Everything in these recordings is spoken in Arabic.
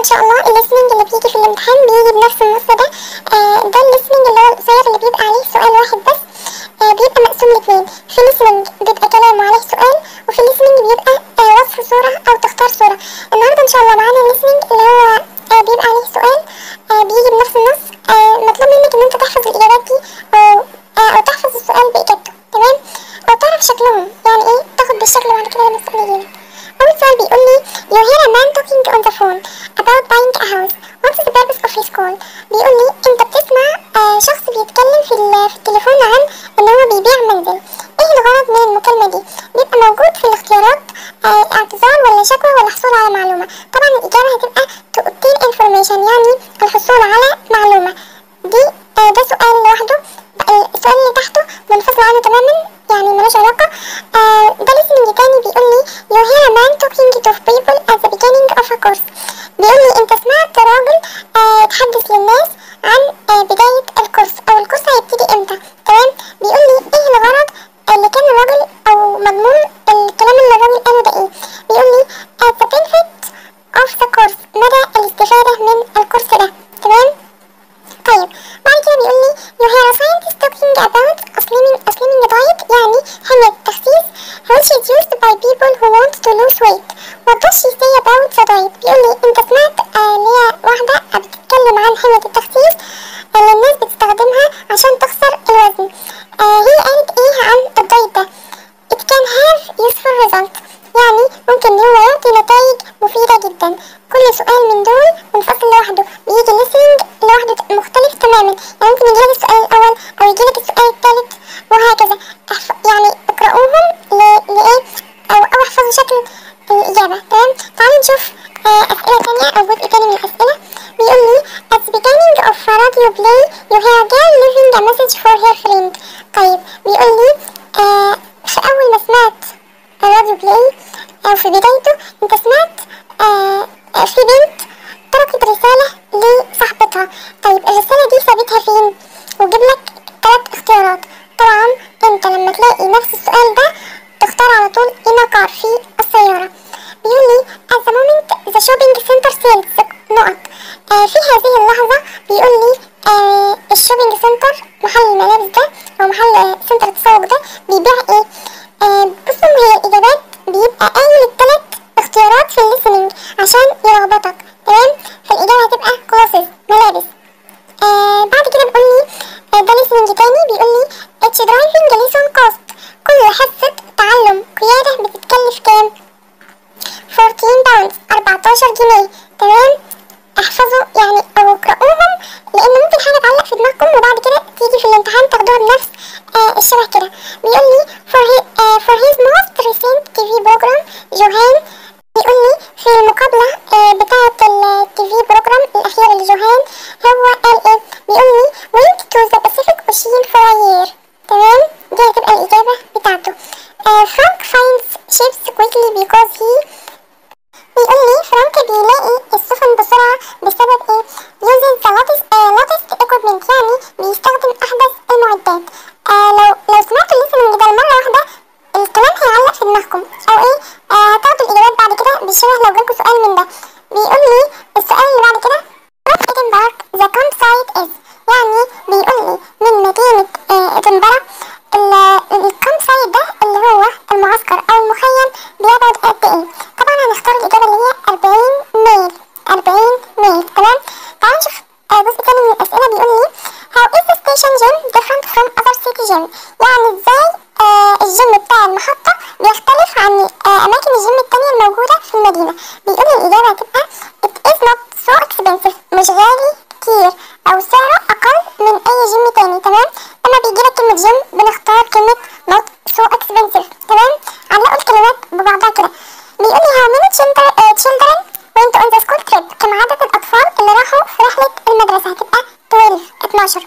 ان شاء الله الليسننج اللي بيجي في الامتحان بيجي بنفس النص ده. ده الليسننج اللي هو القصير اللي بيبقى عليه سؤال واحد بس. بيبقى مقسوم لاتنين، في listening بيبقى كلام وعليه سؤال، وفي listening بيبقى وصف صورة أو تختار صورة. النهاردة إن شاء الله معانا listening اللي هو بيبقى عليه سؤال بيجي بنفس النص. مطلوب منك إن أنت تحفظ الإجابات دي أو تحفظ السؤال بإجابته، تمام؟ أو تعرف شكلهم، يعني إيه تاخد بالشكل بعد كده لما السؤال يجيلك. أول سؤال بيقول لي you hear a man talking on the phone about buying a house. What is the purpose of his call؟ بيقول لي أنت بتسمع شخص بيتكلم في التليفون عن إن هو بيبيع منزل. إيه الغرض من المكالمة دي؟ بيبقى موجود في الاختيارات اعتذار ولا شكوى ولا حصول على معلومة. طبعا الإجابة هتبقى to obtain information، يعني الحصول على معلومة. دي ده سؤال لوحده. السؤال اللي تحته منفصل عنه تماما، يعني ملوش علاقة. ده listening تاني بيقول لي you hear a man talking to people at the beginning of a course. بيقول لي انت سمعت راجل تحدث للناس عن بداية الكورس او الكورس هيبتدي امتى، تمام؟ بيقول لي ايه الغرض اللي كان الراجل او مضمون الكلام اللي الراجل قاله ده ايه. بيقول لي the benefit of the course، مدى الاستفادة من الكورس ده، تمام؟ طيب بعد كده بيقول لي you hear a scientist talking about a slimming diet، يعني حمية التخسيس which is used by people who want to lose weight. What does she say about the diet؟ بيقول لي انت سمعت اللي هي واحدة بتتكلم عن حمية التخسيس اللي الناس بتستخدمها عشان تخسر الوزن. هي قالت ايه عن الدايت ده؟ it can have useful result، يعني ممكن ان هو يعطي نتائج مفيدة جدا. كل سؤال من دول منفصل لوحده، بيجي listening لوحده مختلف تماما. يعني ممكن يجيلك السؤال الأول أو يجيلك السؤال الثالث وهكذا. يعني اقرأوهم لإيه أو احفظوا شكل الإجابة، تمام؟ تعالوا نشوف أسئلة تانية أو جزء تاني من الأسئلة. بيقول لي at the beginning of a radio play you hear a girl leaving a message for her friend. طيب بيقول لي في أول ما سمعت الراديو بلاي أو في بدايته أنت سمعت في بنت تركت رسالة لصاحبتها. طيب الرسالة دي سابتها فين؟ وجيب لك 3 اختيارات. طبعا انت لما تلاقي نفس السؤال ده تختار على طول in a car، في السيارة. بيقول لي at the moment the shopping center sells نقط. في هذه اللحظة بيقول لي الشوبينج سنتر، محل الملابس ده أو محل سنتر التسوق ده بيبيع ايه؟ بصوا هي الإجابات بيبقى قايل ال3 اختيارات في الليسننج عشان يلخبطك، تمام؟ فالإجابة هتبقى clothes، ملابس. بعد كده بيقول لي ده listening تاني بيقول لي each driving lesson cost، كل حصة تعلم قيادة بتتكلف كام؟ 14 باوند، 14 جنيه، تمام؟ احفظوا يعني او اقرأوهم لان ممكن حاجة تعلق في دماغكم وبعد كده تيجي في الامتحان تاخدوها بنفس الشبه كده. بيقول لي for his most recent TV program جوهان، بيقول لي في المقابلة بتاعة التي في بروجرام الأخيرة لجوهان هو قال ايه؟ بيقول لي went to the Pacific Ocean for a year، تمام؟ دي هتبقى الإجابة بتاعته. Frank finds ships quickly because he، بيقول لي فرانك بيلاقي السفن بسرعة بسبب ايه؟ uses the latest equipment، يعني بيستخدم أحدث المعدات. لو سمعتوا الليسننج ده مرة واحدة الكلام هيعلق في دماغكم أو ايه؟ هتاخدوا الإجابات بعد كده بالشبه لو جالكوا سؤال من ده. بيقول لي السؤال اللي بعد كده what Edinburgh the campsite is، يعني بيقول لي من مدينة إدنبرا الكامب سايت ده اللي هو المعسكر أو المخيم بيبعد قد ايه؟ طبعا هنختار الإجابة اللي هي 40 ميل، 40 ميل، تمام؟ تعالوا نشوف جزء تاني من الأسئلة. بيقول لي how is the station gym different from other city gym، يعني ازاي الجيم بتاع المحطة بيختلف عن أماكن الجيم التانية الموجودة في المدينة. بيقول لي الإجابة هتبقى it is not so expensive، مش غالي كتير أو سعره أقل من أي جيم تاني، تمام؟ لما بيجيلك كلمة جيم بنختار كلمة not so expensive، تمام؟ علقوا الكلمات ببعضها كده. بيقول لي how many children went on the school trip، كم عدد الأطفال اللي راحوا في رحلة المدرسة؟ هتبقى 12.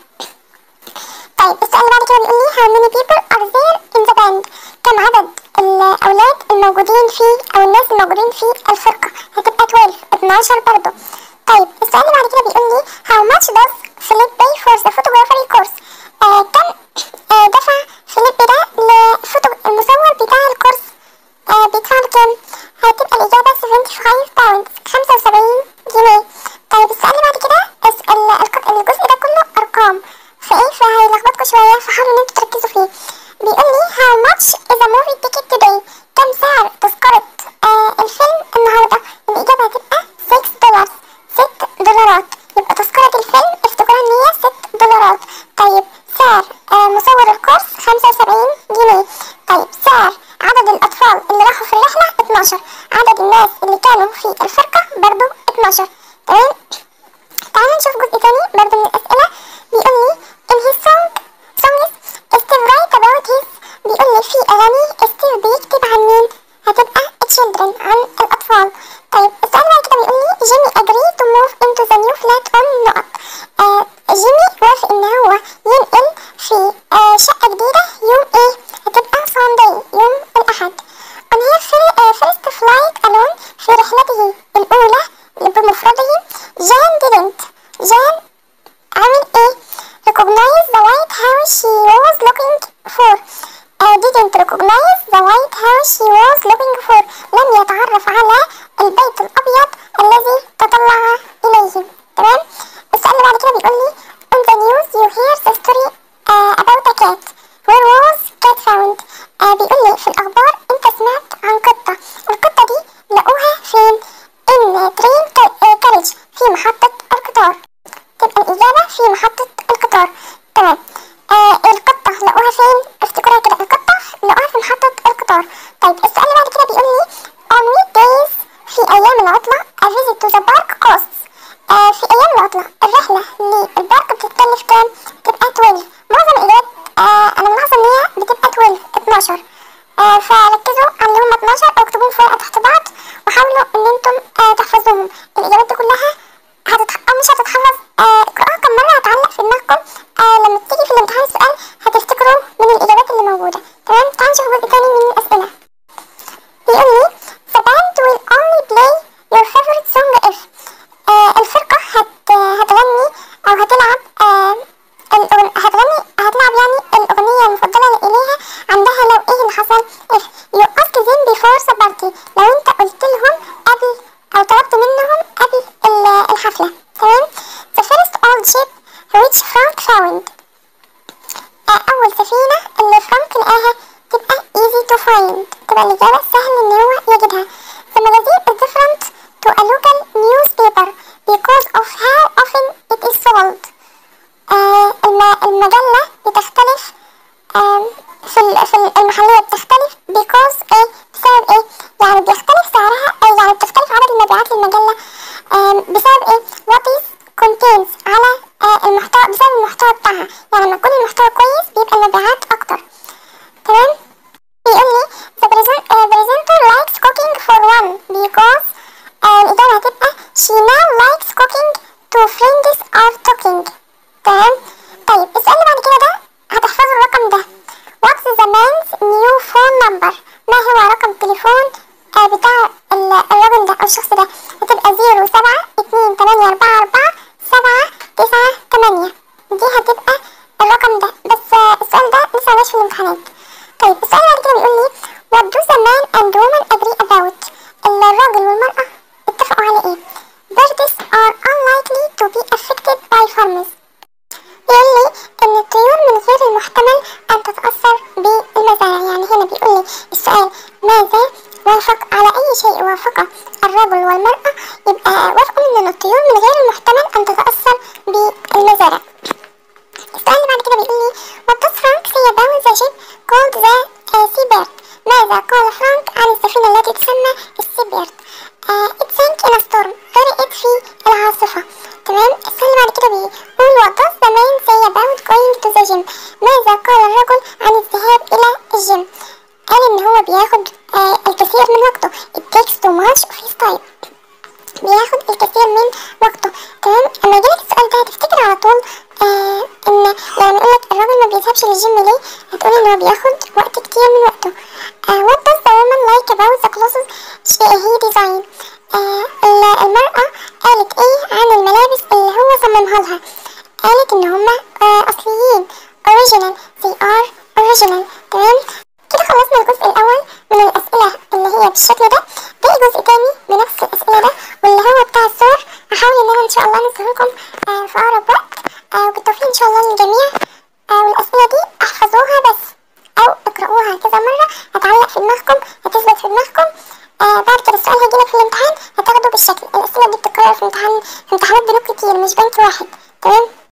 طيب السؤال اللي بعد كده بيقول لي how many people are there in the band، كم عدد الأولاد الموجودين في أو الناس الموجودين في الفرقة؟ هتبقى 12 برضه. طيب السؤال اللي بعد كده بيقول لي how much does Philip pay for the photography course، كم دفع فيليب ده المصور بتاع الكورس، بيدفع كام؟ هتبقى الإجابة 75 باوند، 75 جنيه. الإجابة هتبقى $6. $6. يبقى تذكرة الفيلم افتكرها إن هي $6. طيب سعر مصور الكورس 75 جنيه. طيب سعر عدد الأطفال اللي راحوا في الرحلة 12. عدد الناس اللي كانوا في الفرقة برضو 12. تمام. تعالوا نشوف جزء تاني برضو من الأسئلة. بيقول لي in his songs Steve write about his. بيقول لي في أغاني ستيف بيكتب عن مين؟ هتبقى children، عن الأطفال. طيب السؤال بعد كده بيقول لي جيمي agree to move into the new flat on نقط. جيمي وافق إن هو ينقل في شقة جديدة يوم إيه؟ هتبقى Sunday، يوم الأحد. on his first flight alone، في رحلته الأولى بمفرده. جان عامل ايه؟ recognize the white house she was looking for. didn't recognize the white house she was looking for. لم يتعرف على البيت الأبيض الذي تطلع إليه. تمام. السؤال اللي بعد كده بيقول لي on the news you hear the story about a cat. where was cat found. بيقول لي في الأخبار أنت سمعت عن قطة. القطة دي لقوها فين؟ in train carriage، في محطة القطار. تبقى الإجابة في محطة القطار. تمام. القطة لقوها فين؟ افتكرها كده، القطة لقوها في محطة القطار. طيب السؤال اللي بعد كده بيقول لي on weekdays، في أيام العطلة a visit to the park costs. في أيام العطلة الرحلة للبارك بتتكلف كام؟ بتبقى 12. معظم الإجابات أنا ملاحظة إن هي بتبقى 12. فركزوا على اللي هم 12 أو اكتبوهم في ورقة تحت بعض وحاولوا إن انتم تحفظوهم. الإجابات دي كلها أو مش هتتحفظ، اقرأوها كم مرة هتعلق في دماغكم. لما تيجي في الامتحان السؤال هتفتكروا من الإجابات اللي موجودة. تمام. تعالوا نشوف جزء تاني من الأسئلة. بيقول لي the band will only play your favorite song if. الفرقة هتغني أو هتلعب هتلعب يعني الأغنية المفضلة إليها عندها لو إيه اللي حصل if you ask them before the party. لو أنت قلت لهم قبل أو طلبت منهم قبل الحفلة. تمام. the first old ship which Frank found. أول سفينة اللي فرانك لقاها تبقى easy to find، تبقى الإجابة سهل إن هو يجدها. the magazine is different to a local newspaper because of how often it is sold. المجلة بتختلف في المحلية بتختلف because ايه؟ بسبب ايه؟ يعني بيختلف سعرها، يعني بتختلف عدد المبيعات للمجلة بسبب ايه؟ what is contains على المحتوى، بسبب المحتوى بتاعها. يعني لما يكون المحتوى كويس بيبقى المبيعات أكتر. تمام. بيقول لي the presenter likes cooking for one because الإجابة هتبقى she now likes cooking to friends are talking. تمام. طيب السؤال اللي بعد كده ده هتحفظوا الرقم ده. what's the man's new phone number. ما هو رقم التليفون بتاع الراجل ده أو الشخص ده؟ هتبقى 07244798. دي هتبقى الرقم ده. بس السؤال ده لسه مش في الامتحانات. طيب السؤال اللي بعد كده بيقول لي what do the man and woman agree about. الراجل والمرأة اتفقوا على ايه؟ birds are unlikely to be affected by farmers. بيقول لي ان الطيور من غير المحتمل ان تتأثر بالمزارع. يعني هنا بيقول لي السؤال ماذا وافق على اي شيء وافق الرجل والمرأة، يبقى وافقوا ان الطيور من غير المحتمل ان تتأثر بالمزارع. السؤال اللي بعد كده بيقول لي what does Frank say about the ship called the seabird. ماذا قال فرانك عن السفينة التي تسمى السيبيرد؟ it sank in a storm. غرقت في العاصفة. تمام. السؤال اللي بعد كده بيقول what does the man say about going to the gym. ماذا قال الرجل عن الذهاب إلى الجيم؟ قال إن هو بياخد الكثير من وقته. it takes too much of his time. بياخد الكثير من وقته. تمام. لما يجيلك السؤال ده هتفتكر على طول ان لما يقولك الراجل ما بيذهبش للجيم ليه، هتقول ان هو بياخد وقت كتير من وقته. what does the woman like about the clothes he designed. المرأة قالت ايه عن الملابس اللي هو صممها لها؟ قالت ان هما اصليين original. they are original. تمام. كده خلصنا الجزء الاول من الاسئلة اللي هي بالشكل ده. باقي جزء تاني بنفس الاسئلة ده واللي هو بتاع الصور. هحاول ان انا ان شاء الله انزله لكم في اقرب وقت وبالتوفيق ان شاء الله للجميع. والاسئلة دي احفظوها بس او اقرأوها كذا مرة، هتعلق في دماغكم، هتثبت في دماغكم. بعد كده السؤال هيجيلك في الامتحان هتاخده الشكل. الأسئلة دي بتتكرر في امتحانات بنوك كتير، مش بنك واحد. تمام.